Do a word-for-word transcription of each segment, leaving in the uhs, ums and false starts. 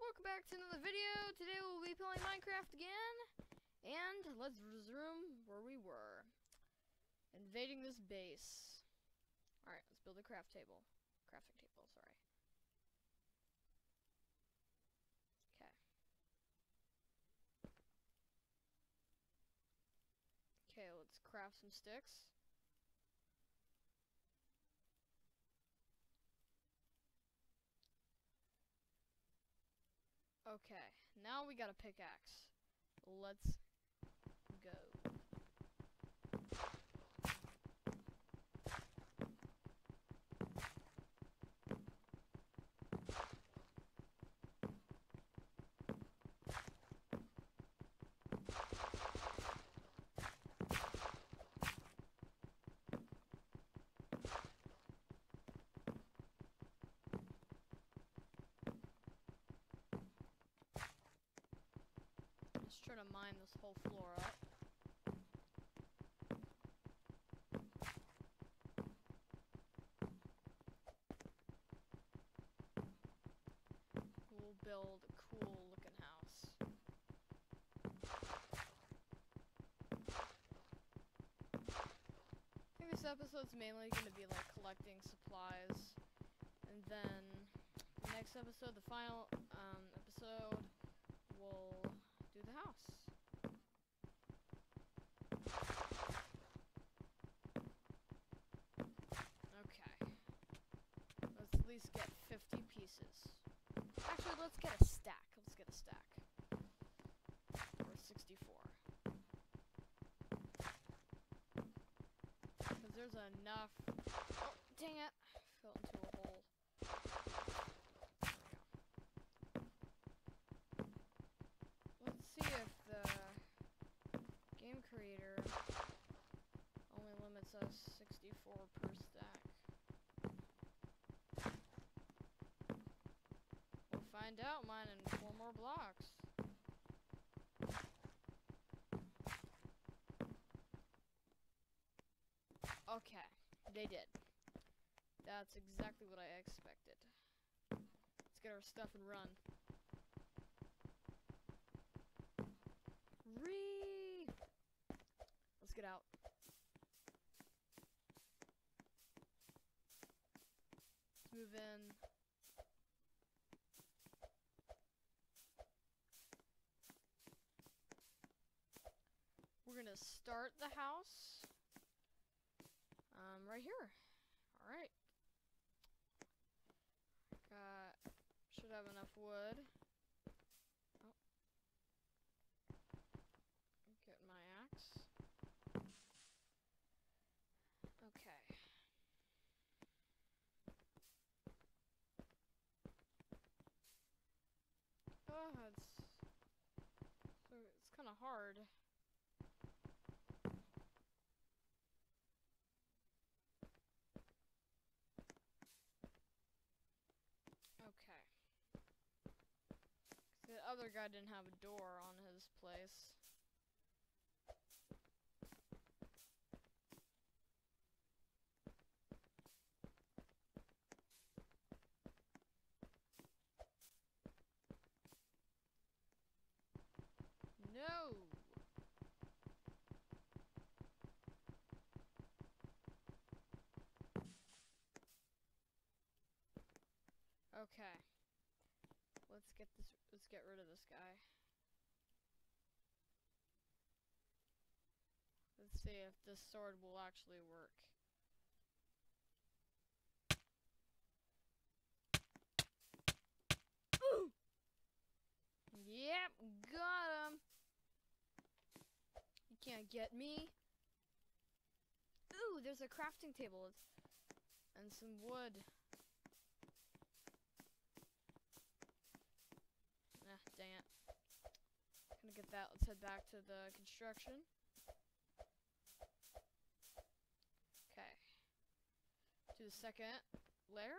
welcome back to another video. Today we'll be playing Minecraft again, and let's resume where we were. Invading this base. Alright, let's build a craft table. Crafting table, sorry. Okay. Okay, let's craft some sticks. Okay, now we got a pickaxe. Let's go. Let's try to mine this whole floor up. We'll build a cool looking house. I think this episode's mainly going to be like collecting supplies, and then the next episode, the final um, episode, we'll do the house. Okay. Let's at least get fifty pieces. Actually, let's get a stack. Let's get a stack. Or sixty-four. Because there's enough. Oh, dang it. I fell into a hole. There we go. Let's see if the game creator only limits us sixty-four per stack. We'll find out mine in four more blocks. Okay, they did. That's exactly what I expected. Let's get our stuff and run. Ree! Let's get out. Let's move in. We're gonna start the house um, right here. Alright. Got, should have enough wood. Oh. Get my axe. Okay. Oh, it's so it's kind of hard. Okay. The other guy didn't have a door on his place. No! Okay. Let's get this, let's get rid of this guy. Let's see if this sword will actually work. Ooh! Yep, got him! You can't get me. Ooh, there's a crafting table. It's, and some wood. Ah, dang it. Gonna get that. Let's head back to the construction. Okay. To the second layer.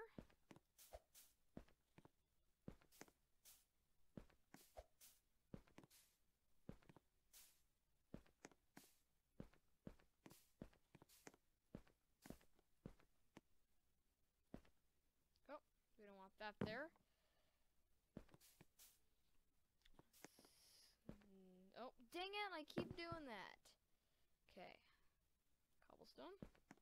Oh, we don't want that there. on, I keep doing that. Okay. Cobblestone.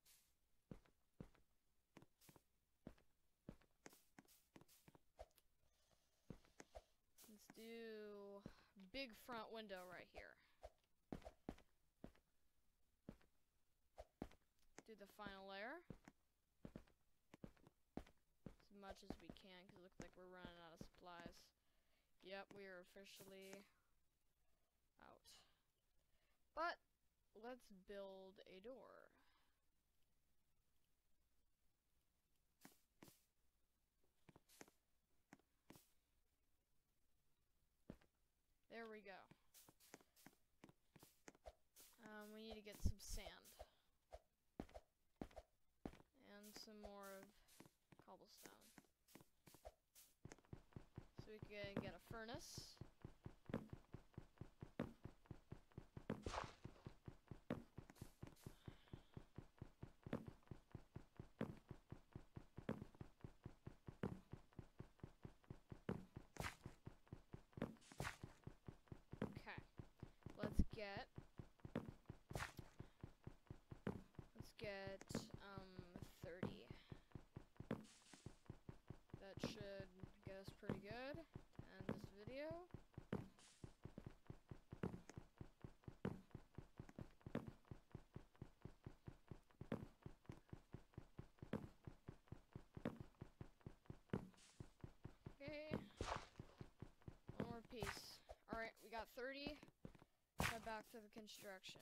Let's do big front window right here. Do the final layer. As much as we can, because it looks like we're running out of supplies. Yep, we are officially out. But let's build a door. There we go. Um, we need to get some sand. And some more of cobblestone. So we can get a furnace. Okay. Let's get let's get um thirty. That should get us pretty good to end this video. Okay. One more piece. Alright, we got thirty. Head back to the construction.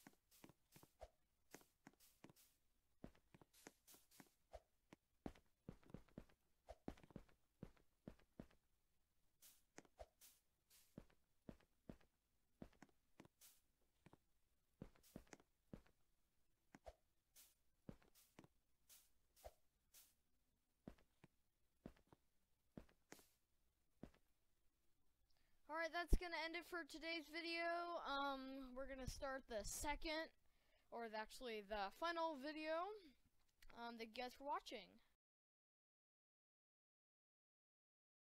Alright, that's gonna end it for today's video. Um, we're gonna start the second, or the, actually the final video. Um, thank you guys for watching.